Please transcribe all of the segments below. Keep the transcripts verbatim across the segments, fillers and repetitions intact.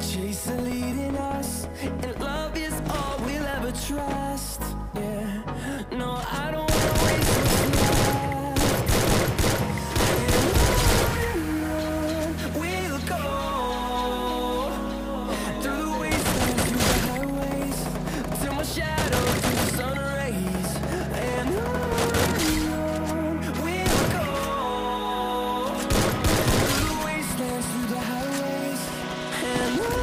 chasing, leading us, and love is all we'll ever trust. Yeah, no, I don't wanna waste what's left. And on we'll go, through the wastelands, through the highways, till my shadow turns to sun rays. And on we'll go, through the wastelands, through the highways, and on.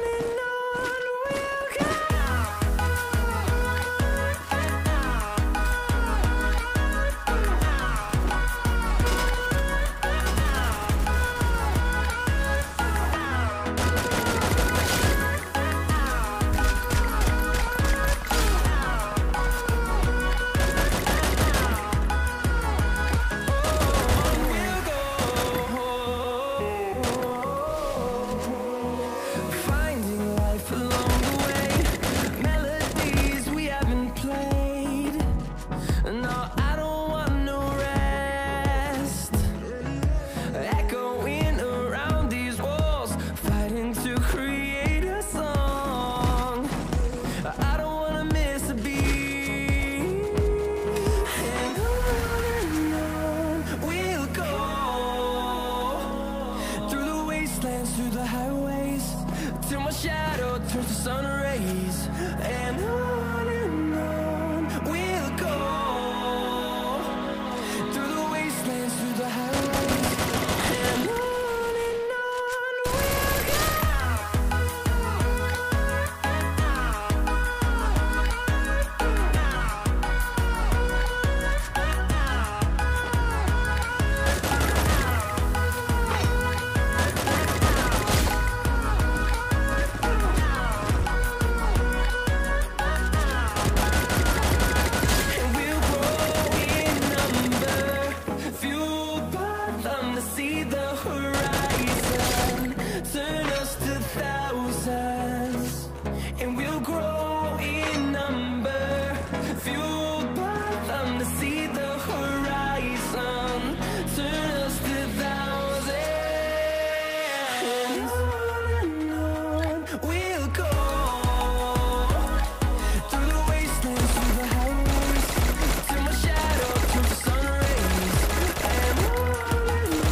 Through the highways, till my shadow turns to sun rays. And on and on we'll go, through the wastelands, through the highways, and on and on we'll go. See the horizon, turn us to thousands, and we'll grow in number, fueled by them to see the horizon, turn us to thousands, and on and on we'll go, through the wastelands, through the highways, till my shadow turns to sun rays, and on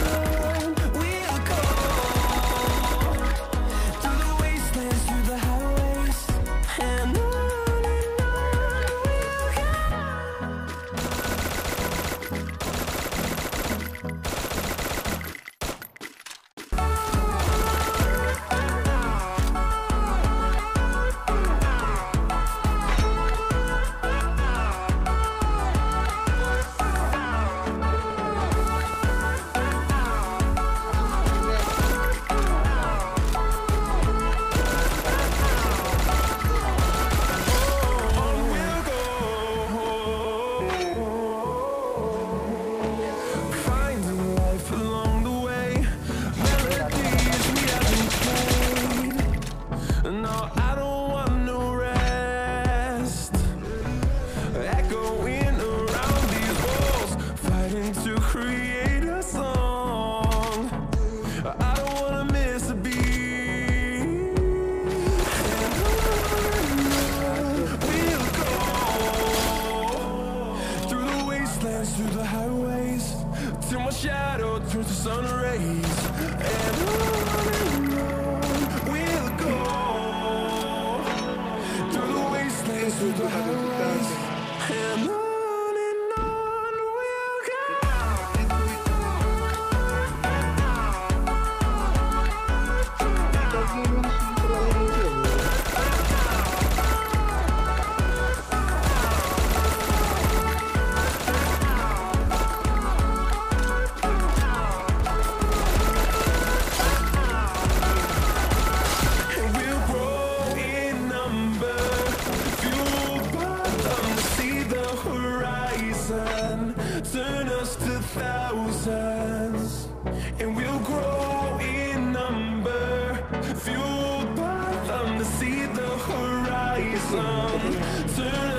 create a song. I don't wanna miss a beat. And on we'll go, through the wastelands, through the highways, till my shadow turns to sun rays. And on and on we'll go, through the wastelands, through the highways, and on. Turn us to thousands, and we'll grow in number, fueled by them to see the horizon. Turn